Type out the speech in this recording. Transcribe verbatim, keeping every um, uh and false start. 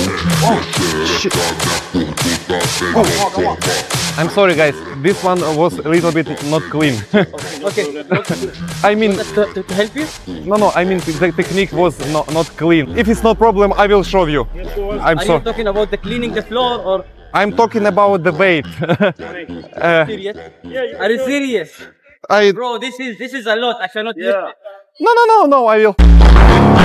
Shit. Oh. I'm sorry guys, this one was a little bit not clean. Okay. I mean, to, to, to help you? No, no, I mean the technique was not, not clean. If it's no problem, I will show you. I'm Are so you talking about the cleaning the floor or? I'm talking about the weight. uh, Serious? Are you serious? I Bro, this is this is a lot. I cannot Yeah. lift it. No, no, no, no, I will.